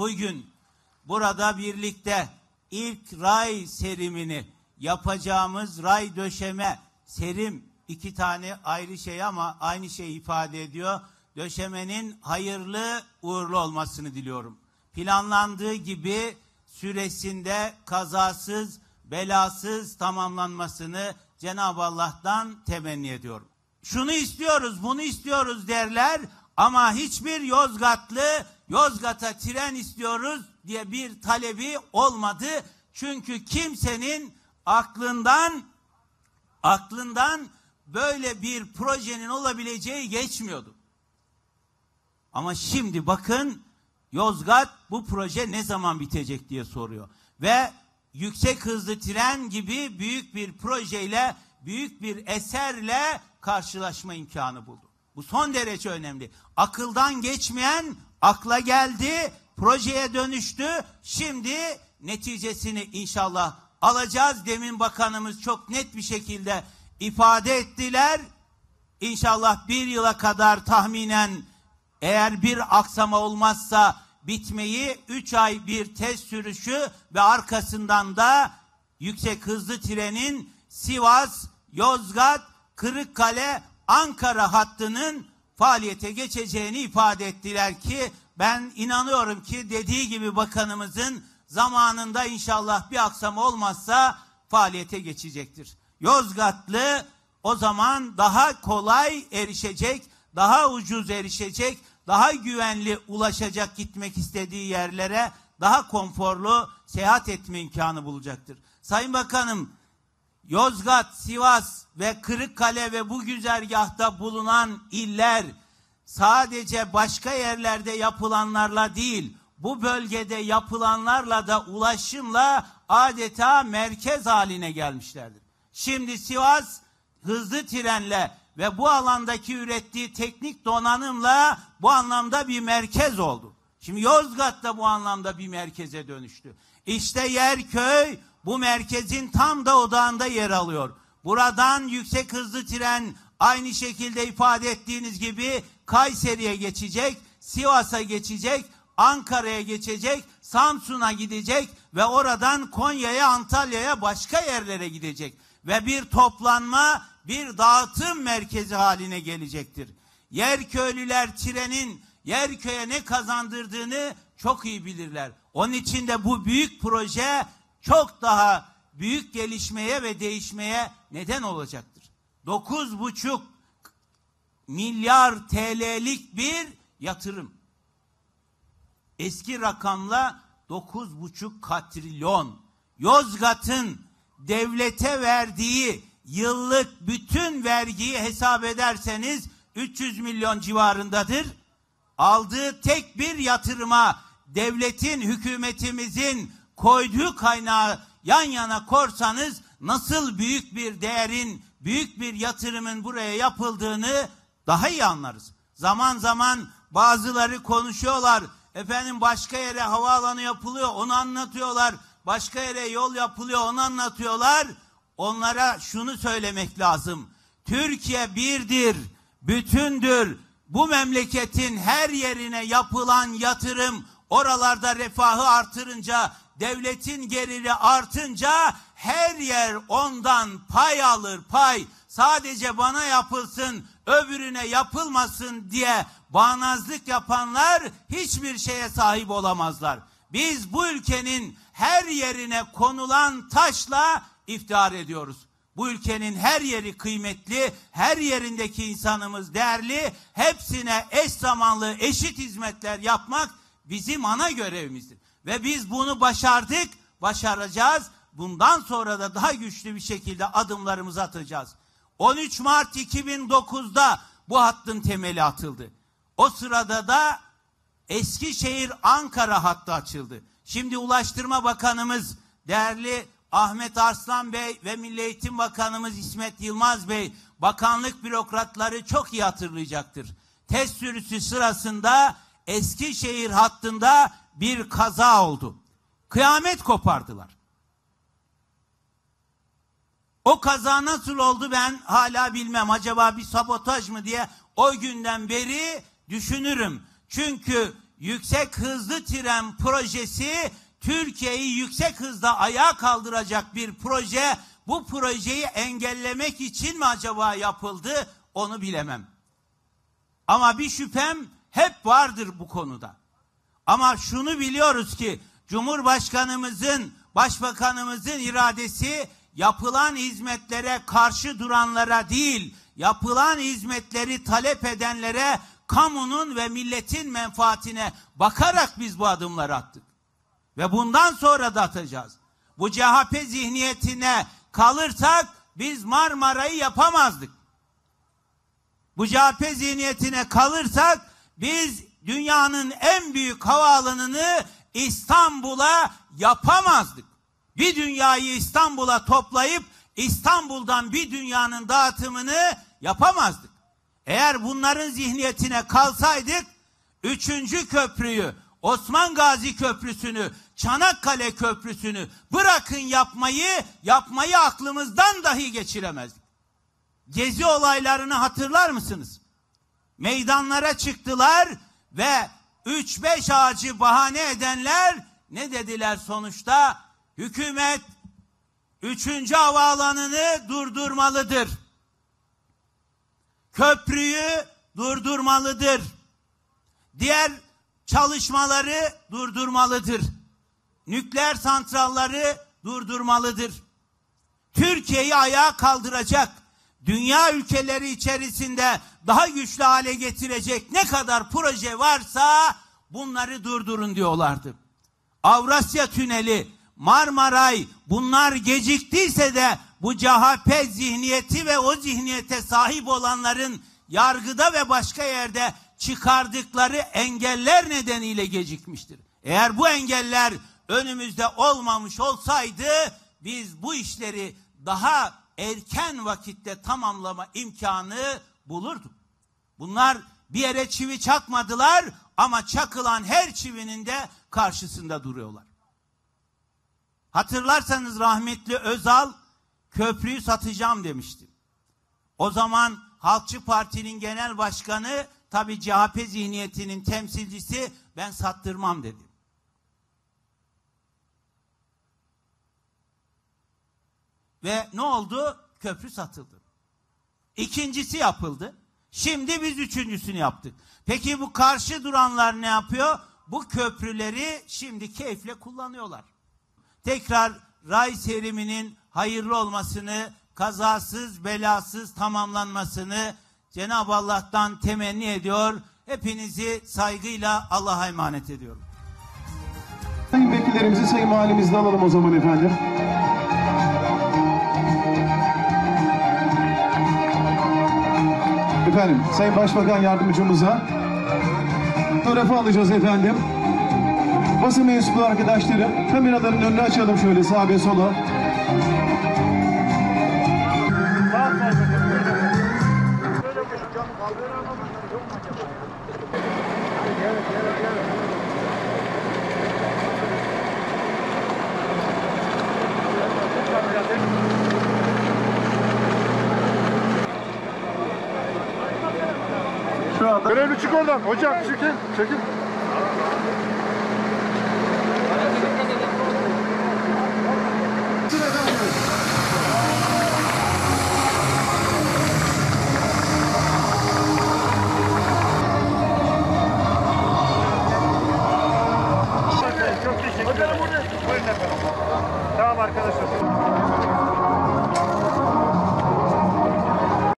bugün burada birlikte ilk ray serimini yapacağımız ray döşeme serim, iki tane ayrı şey ama aynı şeyi ifade ediyor. Döşemenin hayırlı uğurlu olmasını diliyorum. Planlandığı gibi süresinde kazasız, belasız tamamlanmasını Cenab-ı Allah'tan temenni ediyorum. Şunu istiyoruz, bunu istiyoruz derler ama hiçbir Yozgatlı Yozgat'a tren istiyoruz diye bir talebi olmadı. Çünkü kimsenin aklından böyle bir projenin olabileceği geçmiyordu. Ama şimdi bakın, Yozgat bu proje ne zaman bitecek diye soruyor. Ve yüksek hızlı tren gibi büyük bir projeyle, büyük bir eserle karşılaşma imkanı buldu. Bu son derece önemli. Akıldan geçmeyen akla geldi, projeye dönüştü. Şimdi neticesini inşallah alacağız. Demin bakanımız çok net bir şekilde ifade ettiler. İnşallah bir yıla kadar tahminen, eğer bir aksama olmazsa bitmeyi, 3 ay bir test sürüşü ve arkasından da yüksek hızlı trenin Sivas, Yozgat, Kırıkkale, Ankara hattının faaliyete geçeceğini ifade ettiler ki ben inanıyorum ki dediği gibi bakanımızın zamanında inşallah bir aksama olmazsa faaliyete geçecektir. Yozgatlı o zaman daha kolay erişecek, daha ucuz erişecek, daha güvenli ulaşacak, gitmek istediği yerlere daha konforlu seyahat etme imkanı bulacaktır. Sayın Bakanım, Yozgat, Sivas ve Kırıkkale ve bu güzergahta bulunan iller sadece başka yerlerde yapılanlarla değil, bu bölgede yapılanlarla da ulaşımla adeta merkez haline gelmişlerdir. Şimdi Sivas hızlı trenle ve bu alandaki ürettiği teknik donanımla bu anlamda bir merkez oldu. Şimdi Yozgat da bu anlamda bir merkeze dönüştü. İşte Yerköy bu merkezin tam da odağında yer alıyor. Buradan yüksek hızlı tren aynı şekilde ifade ettiğiniz gibi Kayseri'ye geçecek, Sivas'a geçecek, Ankara'ya geçecek, Samsun'a gidecek ve oradan Konya'ya, Antalya'ya, başka yerlere gidecek. Ve bir toplanma, bir dağıtım merkezi haline gelecektir. Yerköylüler trenin Yerköy'e ne kazandırdığını çok iyi bilirler. Onun için de bu büyük proje çok daha büyük gelişmeye ve değişmeye neden olacaktır. 9,5 milyar TL'lik bir yatırım. Eski rakamla 9,5 katrilyon. Yozgat'ın devlete verdiği yıllık bütün vergiyi hesap ederseniz 300 milyon civarındadır. Aldığı tek bir yatırıma devletin, hükümetimizin koyduğu kaynağı yan yana korsanız nasıl büyük bir değerin, büyük bir yatırımın buraya yapıldığını daha iyi anlarız. Zaman zaman bazıları konuşuyorlar. Efendim başka yere havaalanı yapılıyor, onu anlatıyorlar. Başka yere yol yapılıyor, onu anlatıyorlar. Onlara şunu söylemek lazım. Türkiye birdir, bütündür. Bu memleketin her yerine yapılan yatırım, oralarda refahı artırınca, devletin geliri artınca her yer ondan pay alır, pay. Sadece bana yapılsın, öbürüne yapılmasın diye bağnazlık yapanlar hiçbir şeye sahip olamazlar. Biz bu ülkenin her yerine konulan taşla iftihar ediyoruz. Bu ülkenin her yeri kıymetli, her yerindeki insanımız değerli, hepsine eş zamanlı, eşit hizmetler yapmak bizim ana görevimizdir. Ve biz bunu başardık, başaracağız. Bundan sonra da daha güçlü bir şekilde adımlarımızı atacağız. 13 Mart 2009'da bu hattın temeli atıldı. O sırada da Eskişehir-Ankara hattı açıldı. Şimdi Ulaştırma Bakanımız değerli Ahmet Arslan Bey ve Milli Eğitim Bakanımız İsmet Yılmaz Bey, bakanlık bürokratları çok iyi hatırlayacaktır. Test sürüsü sırasında Eskişehir hattında bir kaza oldu. Kıyamet kopardılar. O kaza nasıl oldu ben hala bilmem. Acaba bir sabotaj mı diye o günden beri düşünürüm. Çünkü yüksek hızlı tren projesi Türkiye'yi yüksek hızda ayağa kaldıracak bir proje. Bu projeyi engellemek için mi acaba yapıldı? Onu bilemem. Ama bir şüphem hep vardır bu konuda. Ama şunu biliyoruz ki Cumhurbaşkanımızın, Başbakanımızın iradesi yapılan hizmetlere karşı duranlara değil, yapılan hizmetleri talep edenlere, kamunun ve milletin menfaatine bakarak biz bu adımları attık. Ve bundan sonra da atacağız. Bu CHP zihniyetine kalırsak biz Marmara'yı yapamazdık. Bu CHP zihniyetine kalırsak biz dünyanın en büyük havaalanını İstanbul'a yapamazdık. Bir dünyayı İstanbul'a toplayıp İstanbul'dan bir dünyanın dağıtımını yapamazdık. Eğer bunların zihniyetine kalsaydık 3. köprüyü, Osman Gazi Köprüsü'nü, Çanakkale Köprüsü'nü bırakın yapmayı aklımızdan dahi geçiremezdik. Gezi olaylarını hatırlar mısınız? Meydanlara çıktılar ve 3-5 ağacı bahane edenler ne dediler sonuçta? Hükümet 3. havaalanını durdurmalıdır. Köprüyü durdurmalıdır. Diğer çalışmaları durdurmalıdır. Nükleer santralları durdurmalıdır. Türkiye'yi ayağa kaldıracak, dünya ülkeleri içerisinde daha güçlü hale getirecek ne kadar proje varsa bunları durdurun diyorlardı. Avrasya Tüneli, Marmaray, bunlar geciktiyse de bu CHP zihniyeti ve o zihniyete sahip olanların yargıda ve başka yerde çıkardıkları engeller nedeniyle gecikmiştir. Eğer bu engeller önümüzde olmamış olsaydı biz bu işleri daha erken vakitte tamamlama imkanı bulurduk. Bunlar bir yere çivi çakmadılar ama çakılan her çivinin de karşısında duruyorlar. Hatırlarsanız rahmetli Özal köprüyü satacağım demişti. O zaman Halkçı Parti'nin genel başkanı, tabii CHP zihniyetinin temsilcisi, ben sattırmam dedi. Ve ne oldu? Köprü satıldı. İkincisi yapıldı. Şimdi biz üçüncüsünü yaptık. Peki bu karşı duranlar ne yapıyor? Bu köprüleri şimdi keyifle kullanıyorlar. Tekrar ray seriminin hayırlı olmasını, kazasız belasız tamamlanmasını Cenab-ı Allah'tan temenni ediyor. Hepinizi saygıyla Allah'a emanet ediyorum. Sayın vekillerimizi sayın mahallemizde alalım o zaman efendim. Efendim, Sayın Başbakan Yardımcımıza fotoğrafı alacağız efendim. Basın mensubu arkadaşlarım, kameraların önünü açalım şöyle sağa ve sola. Şu anda... Görevli çık oradan. Hocam çekil. Çekil. Çok teşekkür ederim.